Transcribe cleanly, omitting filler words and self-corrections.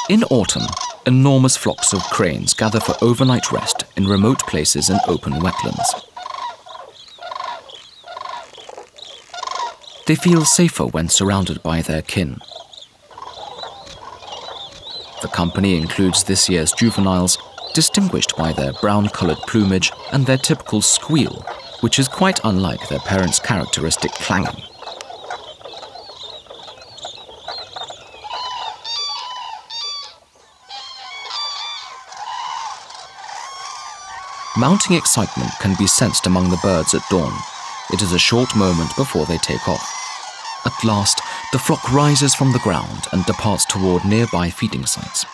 In autumn, enormous flocks of cranes gather for overnight rest in remote places and open wetlands. They feel safer when surrounded by their kin. The company includes this year's juveniles, distinguished by their brown-colored plumage and their typical squeal, which is quite unlike their parents' characteristic clanging. Mounting excitement can be sensed among the birds at dawn. It is a short moment before they take off. At last, the flock rises from the ground and departs toward nearby feeding sites.